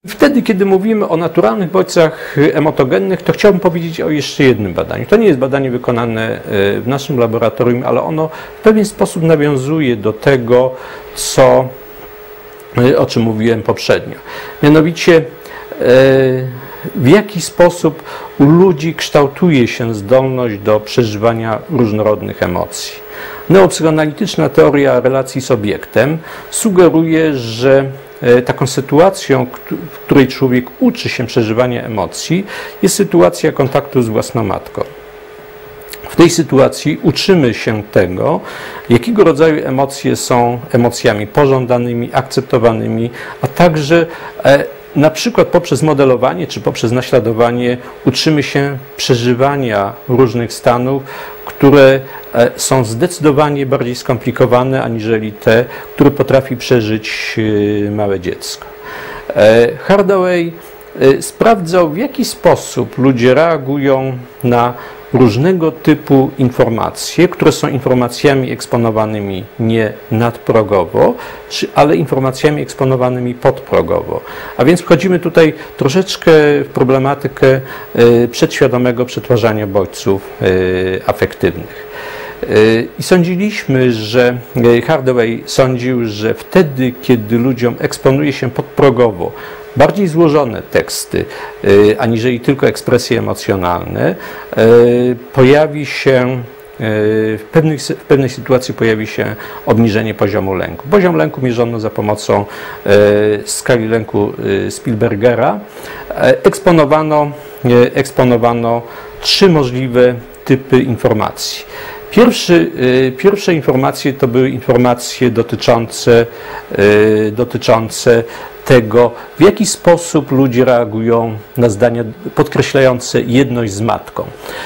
Wtedy, kiedy mówimy o naturalnych bodźcach emotogennych, to chciałbym powiedzieć o jeszcze jednym badaniu. To nie jest badanie wykonane w naszym laboratorium, ale ono w pewien sposób nawiązuje do tego, o czym mówiłem poprzednio. Mianowicie, w jaki sposób u ludzi kształtuje się zdolność do przeżywania różnorodnych emocji. Neopsychoanalityczna teoria relacji z obiektem sugeruje, że taką sytuacją, w której człowiek uczy się przeżywania emocji, jest sytuacja kontaktu z własną matką. W tej sytuacji uczymy się tego, jakiego rodzaju emocje są emocjami pożądanymi, akceptowanymi, a także na przykład poprzez modelowanie czy poprzez naśladowanie uczymy się przeżywania różnych stanów, które są zdecydowanie bardziej skomplikowane aniżeli te, które potrafi przeżyć małe dziecko. Hardaway sprawdzał, w jaki sposób ludzie reagują na różnego typu informacje, które są informacjami eksponowanymi nie nadprogowo, ale informacjami eksponowanymi podprogowo. A więc wchodzimy tutaj troszeczkę w problematykę przedświadomego przetwarzania bodźców afektywnych. I sądziliśmy, że Hardaway sądził, że wtedy, kiedy ludziom eksponuje się podprogowo bardziej złożone teksty, aniżeli tylko ekspresje emocjonalne, pojawi się w pewnej sytuacji pojawi się obniżenie poziomu lęku. Poziom lęku mierzono za pomocą skali lęku Spielbergera. Eksponowano 3 możliwe typy informacji. Pierwsze informacje to były informacje dotyczące tego, w jaki sposób ludzie reagują na zdania podkreślające jedność z matką.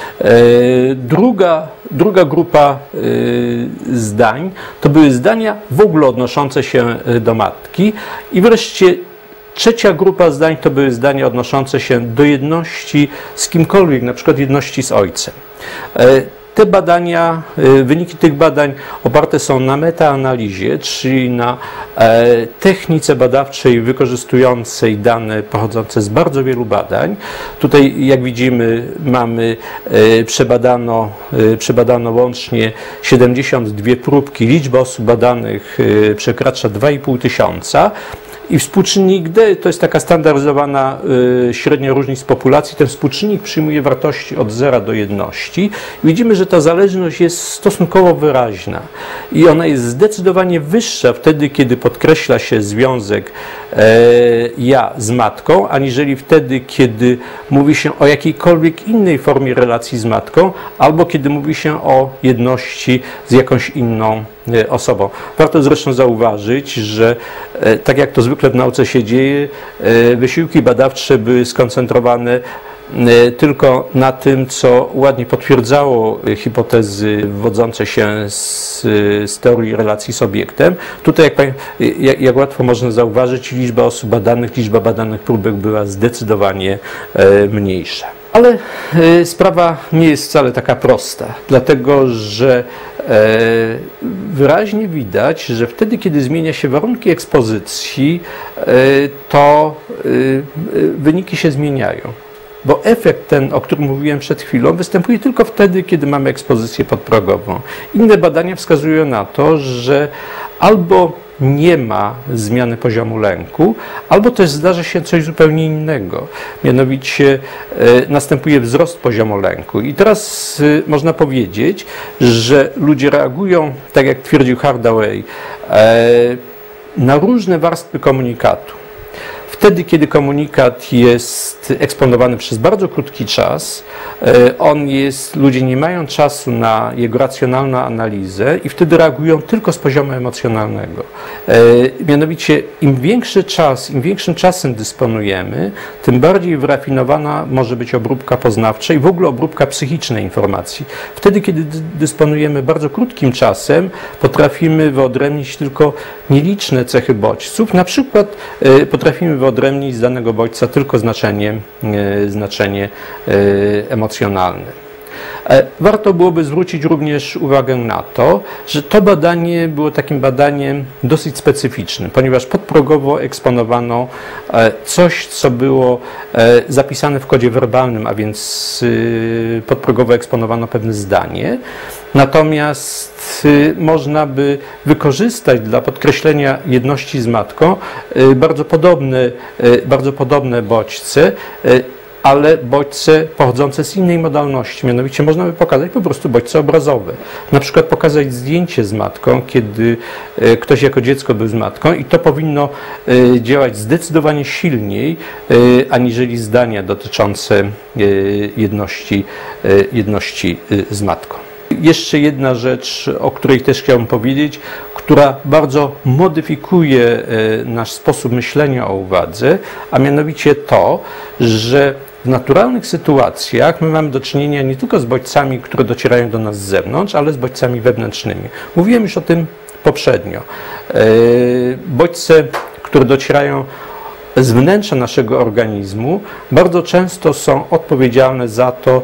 Druga grupa zdań to były zdania w ogóle odnoszące się do matki i wreszcie trzecia grupa zdań to były zdania odnoszące się do jedności z kimkolwiek, na przykład jedności z ojcem. Te badania, wyniki tych badań oparte są na metaanalizie, czyli na technice badawczej wykorzystującej dane pochodzące z bardzo wielu badań. Tutaj, jak widzimy, przebadano łącznie 72 próbki. Liczba osób badanych przekracza 2,5 tysiąca. I współczynnik D to jest taka standaryzowana średnia różnic populacji. Ten współczynnik przyjmuje wartości od 0 do jedności. Widzimy, że ta zależność jest stosunkowo wyraźna i ona jest zdecydowanie wyższa wtedy, kiedy podkreśla się związek ja z matką, aniżeli wtedy, kiedy mówi się o jakiejkolwiek innej formie relacji z matką, albo kiedy mówi się o jedności z jakąś inną osobą. Warto zresztą zauważyć, że tak jak to zwykle w nauce się dzieje, wysiłki badawcze były skoncentrowane tylko na tym, co ładnie potwierdzało hipotezy wywodzące się z teorii relacji z obiektem. Tutaj, jak łatwo można zauważyć, liczba osób badanych, liczba badanych próbek była zdecydowanie mniejsza. Ale sprawa nie jest wcale taka prosta, dlatego że wyraźnie widać, że wtedy, kiedy zmienia się warunki ekspozycji, to wyniki się zmieniają. Bo efekt ten, o którym mówiłem przed chwilą, występuje tylko wtedy, kiedy mamy ekspozycję podprogową. Inne badania wskazują na to, że albo nie ma zmiany poziomu lęku, albo też zdarza się coś zupełnie innego. Mianowicie następuje wzrost poziomu lęku. I teraz można powiedzieć, że ludzie reagują, tak jak twierdził Hardaway, na różne warstwy komunikatu. Wtedy, kiedy komunikat jest eksponowany przez bardzo krótki czas, ludzie nie mają czasu na jego racjonalną analizę i wtedy reagują tylko z poziomu emocjonalnego. Mianowicie im większy czas, im większym czasem dysponujemy, tym bardziej wyrafinowana może być obróbka poznawcza i w ogóle obróbka psychicznej informacji. Wtedy, kiedy dysponujemy bardzo krótkim czasem, potrafimy wyodrębnić tylko nieliczne cechy bodźców. Na przykład potrafimy wyodrębnić z danego bodźca tylko znaczenie emocjonalne. Warto byłoby zwrócić również uwagę na to, że to badanie było takim badaniem dosyć specyficznym, ponieważ podprogowo eksponowano coś, co było zapisane w kodzie werbalnym, a więc podprogowo eksponowano pewne zdanie. Natomiast można by wykorzystać dla podkreślenia jedności z matką bardzo podobne bodźce, ale bodźce pochodzące z innej modalności. Mianowicie można by pokazać po prostu bodźce obrazowe. Na przykład pokazać zdjęcie z matką, kiedy ktoś jako dziecko był z matką, i to powinno działać zdecydowanie silniej, aniżeli zdania dotyczące jedności z matką. Jeszcze jedna rzecz, o której też chciałbym powiedzieć, która bardzo modyfikuje nasz sposób myślenia o uwadze, a mianowicie to, że w naturalnych sytuacjach my mamy do czynienia nie tylko z bodźcami, które docierają do nas z zewnątrz, ale z bodźcami wewnętrznymi. Mówiłem już o tym poprzednio. Bodźce, które docierają z wnętrza naszego organizmu, bardzo często są odpowiedzialne za to,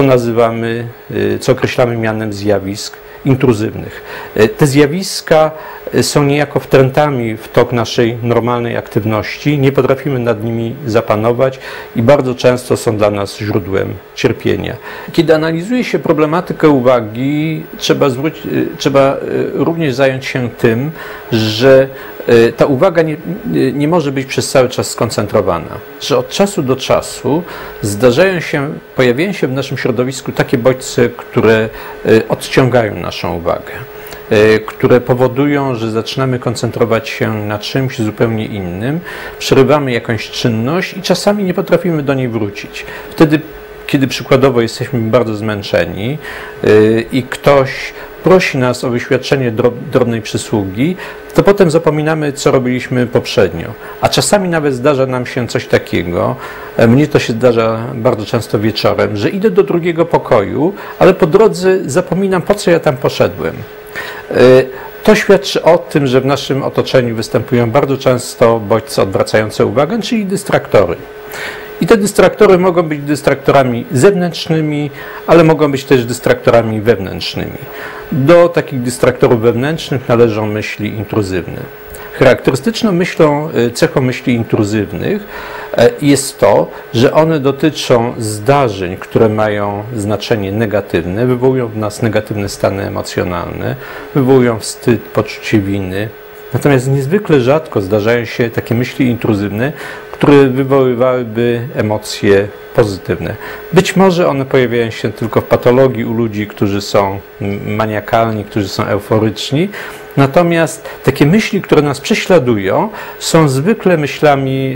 co określamy mianem zjawisk intruzywnych. Te zjawiska są niejako wtrętami w tok naszej normalnej aktywności, nie potrafimy nad nimi zapanować i bardzo często są dla nas źródłem cierpienia. Kiedy analizuje się problematykę uwagi, trzeba również zająć się tym, że ta uwaga nie może być przez cały czas skoncentrowana, że od czasu do czasu pojawiają się w naszym środowisku takie bodźce, które odciągają naszą uwagę, które powodują, że zaczynamy koncentrować się na czymś zupełnie innym, przerywamy jakąś czynność i czasami nie potrafimy do niej wrócić. Wtedy, kiedy przykładowo jesteśmy bardzo zmęczeni i ktoś prosi nas o wyświadczenie drobnej przysługi, to potem zapominamy, co robiliśmy poprzednio. A czasami nawet zdarza nam się coś takiego, mnie to się zdarza bardzo często wieczorem, że idę do drugiego pokoju, ale po drodze zapominam, po co ja tam poszedłem. To świadczy o tym, że w naszym otoczeniu występują bardzo często bodźce odwracające uwagę, czyli dystraktory. I te dystraktory mogą być dystraktorami zewnętrznymi, ale mogą być też dystraktorami wewnętrznymi. Do takich dystraktorów wewnętrznych należą myśli intruzywne. Charakterystyczną cechą myśli intruzywnych jest to, że one dotyczą zdarzeń, które mają znaczenie negatywne, wywołują w nas negatywne stany emocjonalne, wywołują wstyd, poczucie winy. Natomiast niezwykle rzadko zdarzają się takie myśli intruzywne, które wywoływałyby emocje pozytywne. Być może one pojawiają się tylko w patologii u ludzi, którzy są maniakalni, którzy są euforyczni. Natomiast takie myśli, które nas prześladują, są zwykle myślami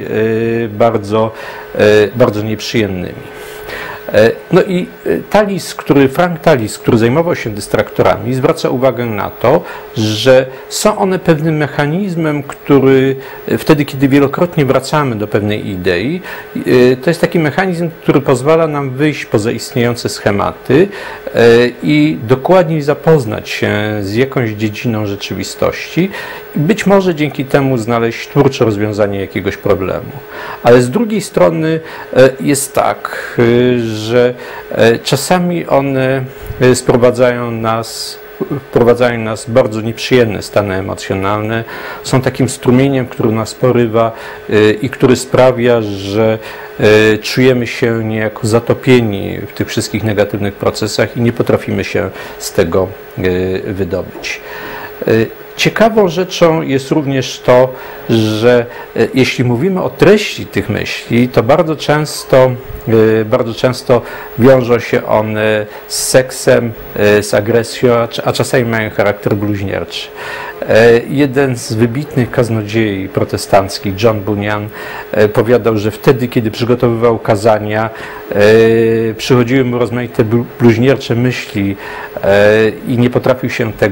bardzo nieprzyjemnymi. No i Frank Tallis, który zajmował się dystraktorami, zwraca uwagę na to, że są one pewnym mechanizmem, który wtedy, kiedy wielokrotnie wracamy do pewnej idei, to jest taki mechanizm, który pozwala nam wyjść poza istniejące schematy i dokładniej zapoznać się z jakąś dziedziną rzeczywistości i być może dzięki temu znaleźć twórcze rozwiązanie jakiegoś problemu. Ale z drugiej strony jest tak, że czasami one wprowadzają nas w bardzo nieprzyjemne stany emocjonalne, są takim strumieniem, który nas porywa i który sprawia, że czujemy się niejako zatopieni w tych wszystkich negatywnych procesach i nie potrafimy się z tego wydobyć. Ciekawą rzeczą jest również to, że jeśli mówimy o treści tych myśli, to bardzo często wiążą się one z seksem, z agresją, a czasami mają charakter bluźnierczy. Jeden z wybitnych kaznodziei protestanckich, John Bunyan, powiadał, że wtedy, kiedy przygotowywał kazania, przychodziły mu rozmaite bluźniercze myśli i nie potrafił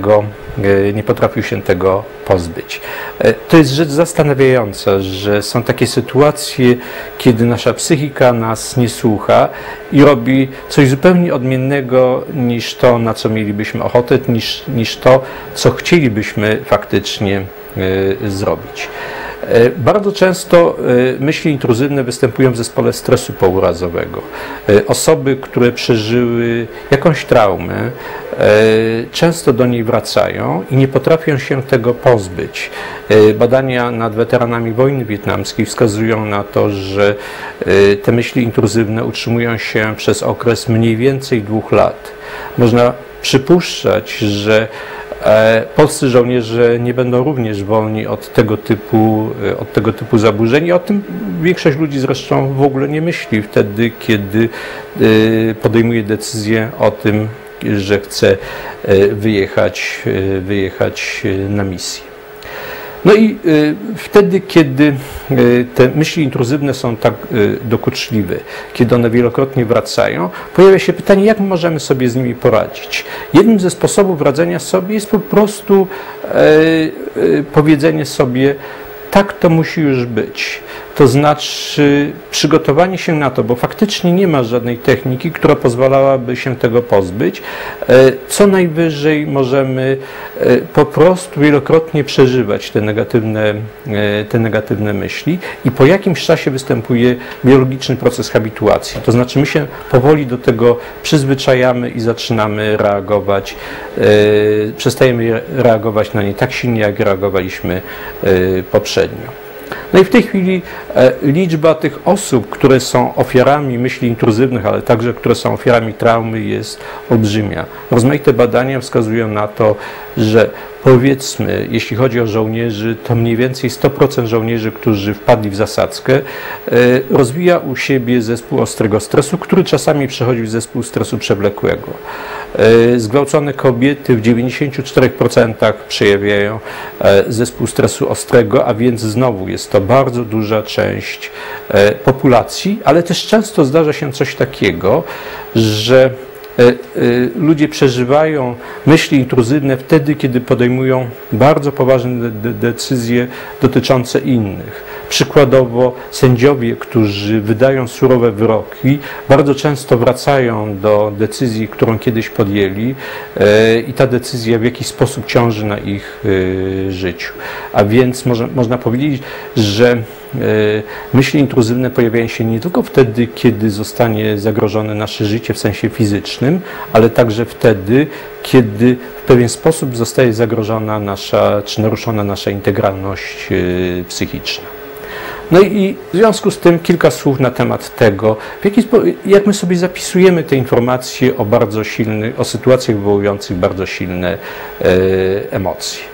się tego pozbyć. To jest rzecz zastanawiająca, że są takie sytuacje, kiedy nasza psychika nas nie słucha i robi coś zupełnie odmiennego niż to, na co mielibyśmy ochotę, niż to, co chcielibyśmy faktycznie zrobić. Bardzo często myśli intruzywne występują w zespole stresu pourazowego. Osoby, które przeżyły jakąś traumę, często do niej wracają i nie potrafią się tego pozbyć. Badania nad weteranami wojny wietnamskiej wskazują na to, że te myśli intruzywne utrzymują się przez okres mniej więcej 2 lat. Można przypuszczać, że polscy żołnierze nie będą również wolni od tego typu zaburzeń i o tym większość ludzi zresztą w ogóle nie myśli wtedy, kiedy podejmuje decyzję o tym, że chce wyjechać na misję. No i wtedy, kiedy te myśli intruzywne są tak dokuczliwe, kiedy one wielokrotnie wracają, pojawia się pytanie, jak możemy sobie z nimi poradzić. Jednym ze sposobów radzenia sobie jest po prostu powiedzenie sobie, tak to musi już być. To znaczy przygotowanie się na to, bo faktycznie nie ma żadnej techniki, która pozwalałaby się tego pozbyć. Co najwyżej możemy po prostu wielokrotnie przeżywać te negatywne myśli i po jakimś czasie występuje biologiczny proces habituacji. To znaczy my się powoli do tego przyzwyczajamy i zaczynamy reagować, przestajemy reagować na nie tak silnie, jak reagowaliśmy poprzednio. No i w tej chwili liczba tych osób, które są ofiarami myśli intruzywnych, ale także które są ofiarami traumy, jest olbrzymia. Rozmaite badania wskazują na to, że powiedzmy, jeśli chodzi o żołnierzy, to mniej więcej 100% żołnierzy, którzy wpadli w zasadzkę, rozwija u siebie zespół ostrego stresu, który czasami przechodzi w zespół stresu przewlekłego. Zgwałcone kobiety w 94% przejawiają zespół stresu ostrego, a więc znowu jest to bardzo duża część populacji, ale też często zdarza się coś takiego, że ludzie przeżywają myśli intruzywne wtedy, kiedy podejmują bardzo poważne decyzje dotyczące innych. Przykładowo sędziowie, którzy wydają surowe wyroki, bardzo często wracają do decyzji, którą kiedyś podjęli i ta decyzja w jakiś sposób ciąży na ich życiu. A więc można powiedzieć, że myśli intruzywne pojawiają się nie tylko wtedy, kiedy zostanie zagrożone nasze życie w sensie fizycznym, ale także wtedy, kiedy w pewien sposób zostaje zagrożona czy naruszona nasza integralność psychiczna. No i w związku z tym kilka słów na temat tego, jak my sobie zapisujemy te informacje o sytuacjach wywołujących bardzo silne emocje.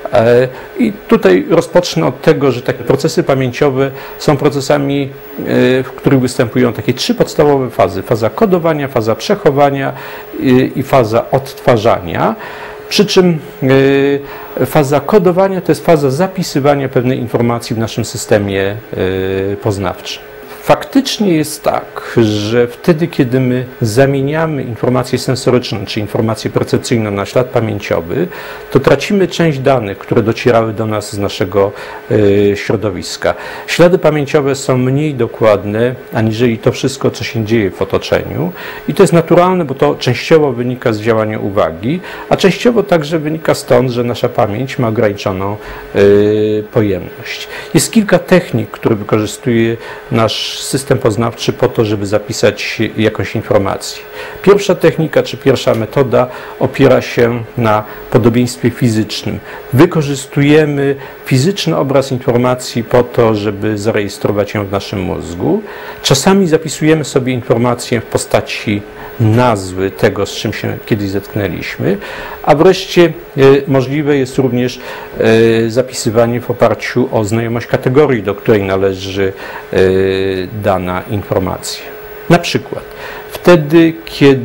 I tutaj rozpocznę od tego, że takie procesy pamięciowe są procesami, w których występują takie 3 podstawowe fazy. Faza kodowania, faza przechowania i faza odtwarzania. Przy czym faza kodowania to jest faza zapisywania pewnej informacji w naszym systemie poznawczym. Faktycznie jest tak, że wtedy, kiedy my zamieniamy informację sensoryczną, czy informację percepcyjną na ślad pamięciowy, to tracimy część danych, które docierały do nas z naszego środowiska. Ślady pamięciowe są mniej dokładne, aniżeli to wszystko, co się dzieje w otoczeniu. I to jest naturalne, bo to częściowo wynika z działania uwagi, a częściowo także wynika stąd, że nasza pamięć ma ograniczoną pojemność. Jest kilka technik, które wykorzystuje nasz system poznawczy po to, żeby zapisać jakąś informację. Pierwsza technika, czy pierwsza metoda opiera się na podobieństwie fizycznym. Wykorzystujemy fizyczny obraz informacji po to, żeby zarejestrować ją w naszym mózgu. Czasami zapisujemy sobie informację w postaci nazwy tego, z czym się kiedyś zetknęliśmy, a wreszcie możliwe jest również zapisywanie w oparciu o znajomość kategorii, do której należy dana informacja. Na przykład wtedy,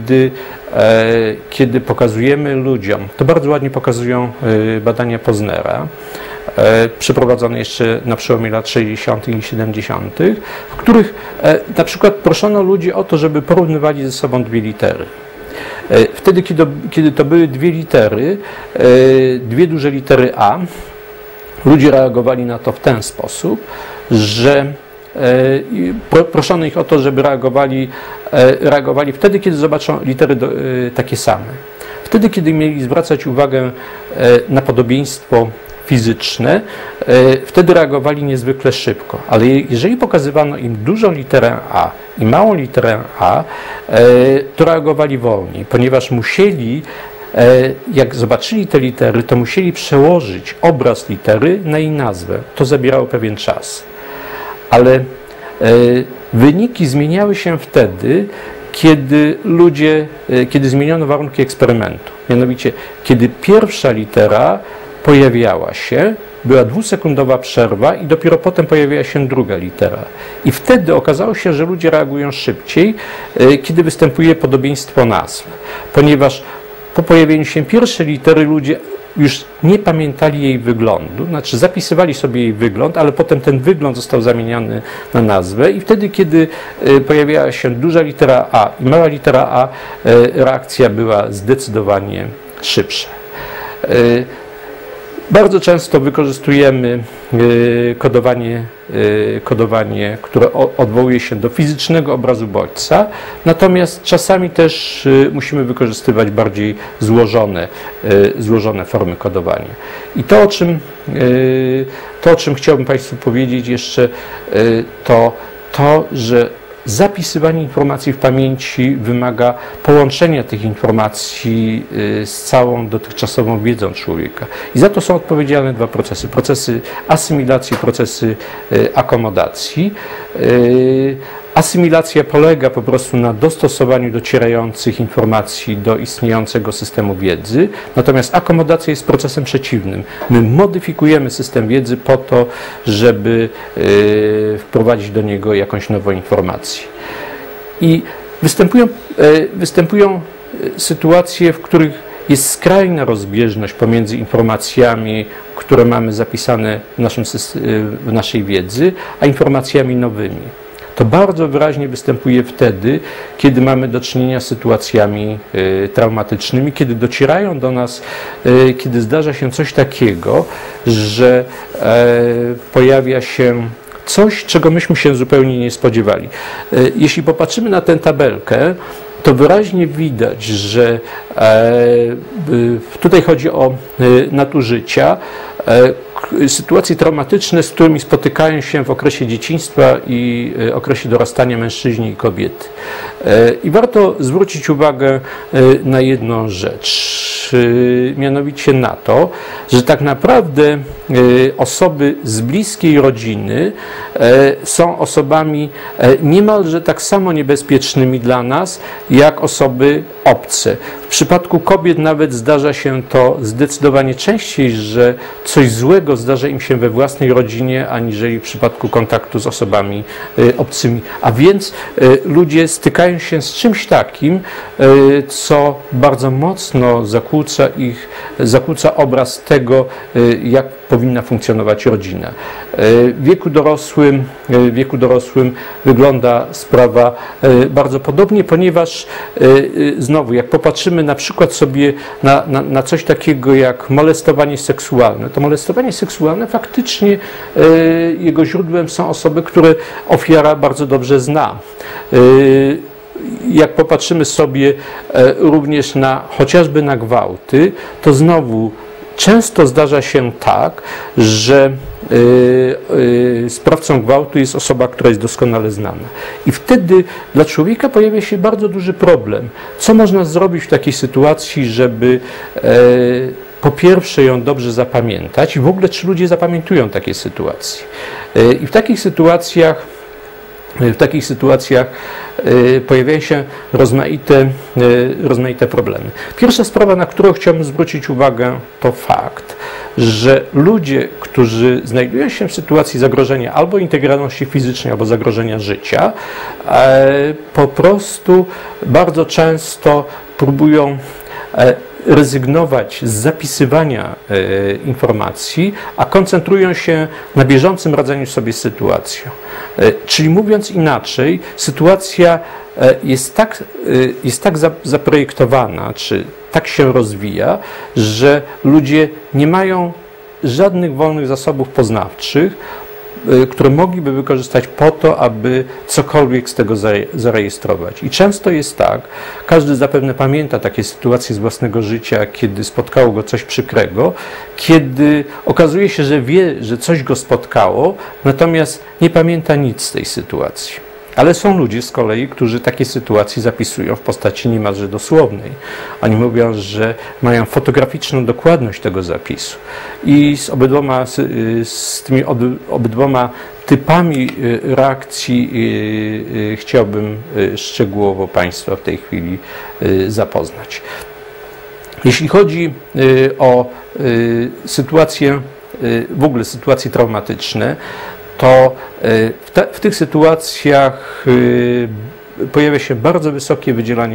kiedy pokazujemy ludziom, to bardzo ładnie pokazują badania Poznera, przeprowadzone jeszcze na przełomie lat 60. i 70., w których na przykład proszono ludzi o to, żeby porównywali ze sobą 2 litery. Wtedy, kiedy to były 2 litery, 2 duże litery A, ludzie reagowali na to w ten sposób, że proszono ich o to, żeby reagowali wtedy, kiedy zobaczą litery takie same. Wtedy, kiedy mieli zwracać uwagę na podobieństwo fizyczne, wtedy reagowali niezwykle szybko. Ale jeżeli pokazywano im dużą literę A i małą literę A, to reagowali wolniej, ponieważ musieli, jak zobaczyli te litery, to musieli przełożyć obraz litery na jej nazwę. To zabierało pewien czas. Ale wyniki zmieniały się wtedy, kiedy zmieniono warunki eksperymentu. Mianowicie, kiedy pierwsza litera pojawiała się, była 2-sekundowa przerwa i dopiero potem pojawiła się druga litera. I wtedy okazało się, że ludzie reagują szybciej, kiedy występuje podobieństwo nazw. Ponieważ po pojawieniu się pierwszej litery ludzie już nie pamiętali jej wyglądu, znaczy zapisywali sobie jej wygląd, ale potem ten wygląd został zamieniony na nazwę i wtedy, kiedy pojawiała się duża litera A i mała litera A, reakcja była zdecydowanie szybsza. Bardzo często wykorzystujemy kodowanie, które odwołuje się do fizycznego obrazu bodźca, natomiast czasami też musimy wykorzystywać bardziej złożone formy kodowania. I to, o czym chciałbym Państwu powiedzieć jeszcze, to, że zapisywanie informacji w pamięci wymaga połączenia tych informacji z całą dotychczasową wiedzą człowieka. I za to są odpowiedzialne dwa procesy. Procesy asymilacji, procesy akomodacji. Asymilacja polega po prostu na dostosowaniu docierających informacji do istniejącego systemu wiedzy, natomiast akomodacja jest procesem przeciwnym. My modyfikujemy system wiedzy po to, żeby wprowadzić do niego jakąś nową informację. I występują sytuacje, w których jest skrajna rozbieżność pomiędzy informacjami, które mamy zapisane w naszej wiedzy, a informacjami nowymi. To bardzo wyraźnie występuje wtedy, kiedy mamy do czynienia z sytuacjami traumatycznymi, kiedy docierają do nas, kiedy zdarza się coś takiego, że pojawia się coś, czego myśmy się zupełnie nie spodziewali. Jeśli popatrzymy na tę tabelkę, to wyraźnie widać, że tutaj chodzi o nadużycia, sytuacje traumatyczne, z którymi spotykają się w okresie dzieciństwa i okresie dorastania mężczyźni i kobiety. I warto zwrócić uwagę na jedną rzecz, mianowicie na to, że tak naprawdę osoby z bliskiej rodziny są osobami niemalże tak samo niebezpiecznymi dla nas, jak osoby obce. W przypadku kobiet nawet zdarza się to zdecydowanie częściej, że coś złego zdarza im się we własnej rodzinie, aniżeli w przypadku kontaktu z osobami obcymi. A więc ludzie stykają się z czymś takim, co bardzo mocno zakłóca obraz tego, jak powinna funkcjonować rodzina. W wieku dorosłym wygląda sprawa bardzo podobnie, ponieważ znowu, jak popatrzymy na przykład sobie na coś takiego jak molestowanie seksualne, to molestowanie seksualne faktycznie jego źródłem są osoby, które ofiara bardzo dobrze zna. Jak popatrzymy sobie również chociażby na gwałty, to znowu często zdarza się tak, że sprawcą gwałtu jest osoba, która jest doskonale znana. I wtedy dla człowieka pojawia się bardzo duży problem. Co można zrobić w takiej sytuacji, żeby po pierwsze ją dobrze zapamiętać i w ogóle czy ludzie zapamiętują takie sytuacje. I w takich sytuacjach pojawiają się rozmaite problemy. Pierwsza sprawa, na którą chciałbym zwrócić uwagę, to fakt, że ludzie, którzy znajdują się w sytuacji zagrożenia albo integralności fizycznej, albo zagrożenia życia, po prostu bardzo często próbują rezygnować z zapisywania informacji, a koncentrują się na bieżącym radzeniu sobie z sytuacją. Czyli mówiąc inaczej, sytuacja jest tak zaprojektowana, czy tak się rozwija, że ludzie nie mają żadnych wolnych zasobów poznawczych, które mogliby wykorzystać po to, aby cokolwiek z tego zarejestrować. I często jest tak, każdy zapewne pamięta takie sytuacje z własnego życia, kiedy spotkało go coś przykrego, kiedy okazuje się, że wie, że coś go spotkało, natomiast nie pamięta nic z tej sytuacji. Ale są ludzie z kolei, którzy takie sytuacje zapisują w postaci niemalże dosłownej. Oni mówią, że mają fotograficzną dokładność tego zapisu. I z tymi obydwoma typami reakcji chciałbym szczegółowo Państwa w tej chwili zapoznać. Jeśli chodzi o sytuacje, w ogóle sytuacje traumatyczne, to w tych sytuacjach pojawia się bardzo wysokie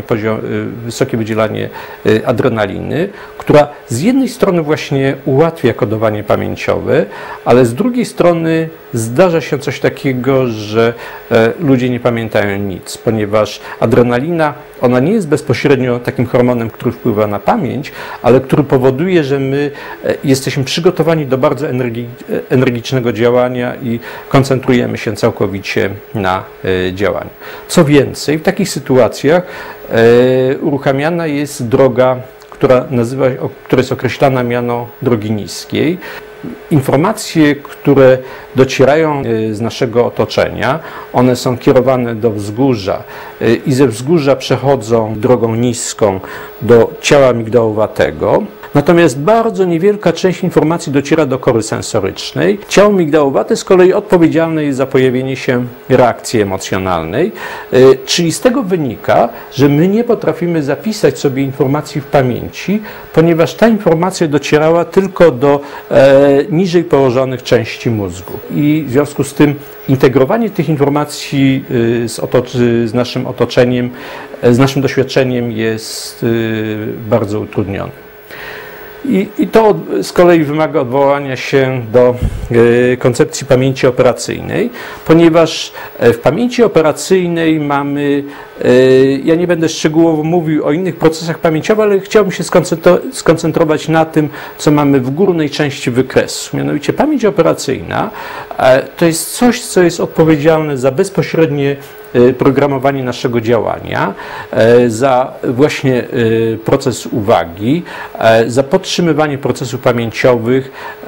wydzielanie adrenaliny, która z jednej strony właśnie ułatwia kodowanie pamięciowe, ale z drugiej strony zdarza się coś takiego, że ludzie nie pamiętają nic, ponieważ adrenalina, ona nie jest bezpośrednio takim hormonem, który wpływa na pamięć, ale który powoduje, że my jesteśmy przygotowani do bardzo energicznego działania i koncentrujemy się całkowicie na działaniu. Co więcej, w takich sytuacjach uruchamiana jest droga, która jest określana mianą drogi niskiej. Informacje, które docierają z naszego otoczenia, one są kierowane do wzgórza i ze wzgórza przechodzą drogą niską do ciała migdałowatego. Natomiast bardzo niewielka część informacji dociera do kory sensorycznej. Ciało migdałowate z kolei odpowiedzialne jest za pojawienie się reakcji emocjonalnej, czyli z tego wynika, że my nie potrafimy zapisać sobie informacji w pamięci, ponieważ ta informacja docierała tylko do niżej położonych części mózgu. I w związku z tym integrowanie tych informacji z naszym otoczeniem, z naszym doświadczeniem jest bardzo utrudnione. I to z kolei wymaga odwołania się do koncepcji pamięci operacyjnej, ponieważ w pamięci operacyjnej mamy, ja nie będę szczegółowo mówił o innych procesach pamięciowych, ale chciałbym się skoncentrować na tym, co mamy w górnej części wykresu. Mianowicie pamięć operacyjna to jest coś, co jest odpowiedzialne za bezpośrednie programowanie naszego działania, za właśnie proces uwagi, za podtrzymywanie procesów pamięciowych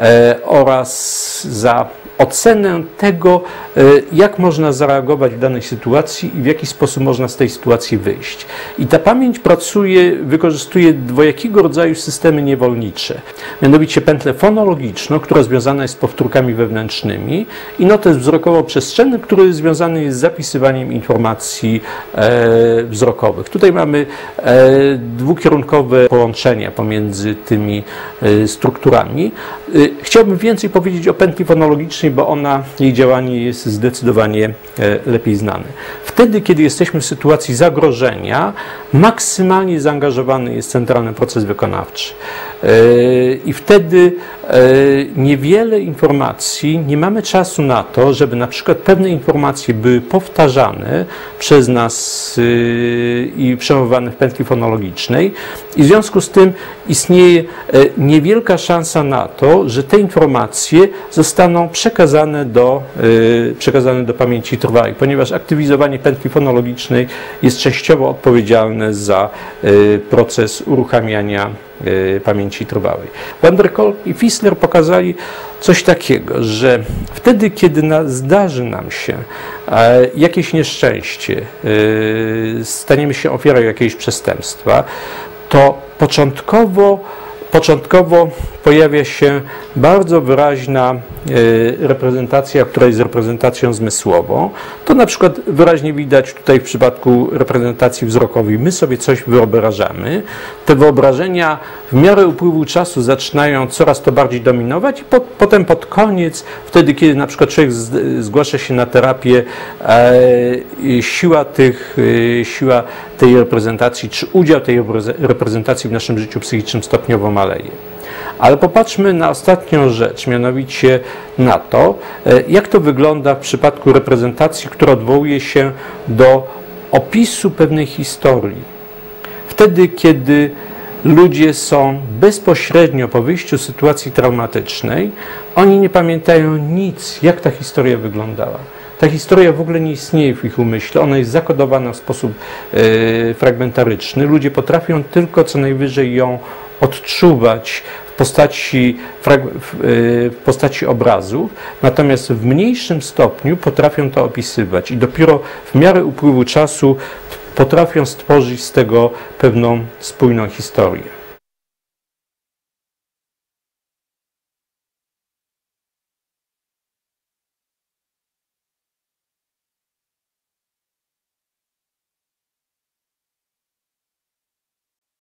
oraz za ocenę tego, jak można zareagować w danej sytuacji i w jaki sposób można z tej sytuacji wyjść. I ta pamięć wykorzystuje dwojakiego rodzaju systemy niewolnicze, mianowicie pętlę fonologiczną, która związana jest z powtórkami wewnętrznymi, i notes wzrokowo-przestrzenny, który związany jest z zapisywaniem informacji wzrokowych. Tutaj mamy dwukierunkowe połączenia pomiędzy tymi strukturami. Chciałbym więcej powiedzieć o pętli fonologicznej, bo jej działanie jest zdecydowanie lepiej znane. Wtedy, kiedy jesteśmy w sytuacji zagrożenia, maksymalnie zaangażowany jest centralny proces wykonawczy. I wtedy niewiele informacji, nie mamy czasu na to, żeby na przykład pewne informacje były powtarzane przez nas i przechowywane w pętli fonologicznej, i w związku z tym istnieje niewielka szansa na to, że te informacje zostaną przekazane do pamięci trwałej, ponieważ aktywizowanie pętli fonologicznej jest częściowo odpowiedzialne za proces uruchamiania pamięci trwałej. Van der Kolk i Fissler pokazali coś takiego, że wtedy, kiedy zdarzy nam się jakieś nieszczęście, staniemy się ofiarą jakiegoś przestępstwa, to początkowo pojawia się bardzo wyraźna reprezentacja, która jest reprezentacją zmysłową. To na przykład wyraźnie widać tutaj w przypadku reprezentacji wzrokowej. My sobie coś wyobrażamy. Te wyobrażenia w miarę upływu czasu zaczynają coraz to bardziej dominować i potem pod koniec, wtedy kiedy na przykład człowiek zgłasza się na terapię, siła tej reprezentacji, czy udział tej reprezentacji w naszym życiu psychicznym stopniowo maleje. Ale popatrzmy na ostatnią rzecz, mianowicie na to, jak to wygląda w przypadku reprezentacji, która odwołuje się do opisu pewnej historii. Wtedy, kiedy ludzie są bezpośrednio po wyjściu z sytuacji traumatycznej, oni nie pamiętają nic, jak ta historia wyglądała. Ta historia w ogóle nie istnieje w ich umyśle, ona jest zakodowana w sposób fragmentaryczny. Ludzie potrafią tylko co najwyżej ją odczuwać w postaci obrazów, natomiast w mniejszym stopniu potrafią to opisywać i dopiero w miarę upływu czasu potrafią stworzyć z tego pewną spójną historię.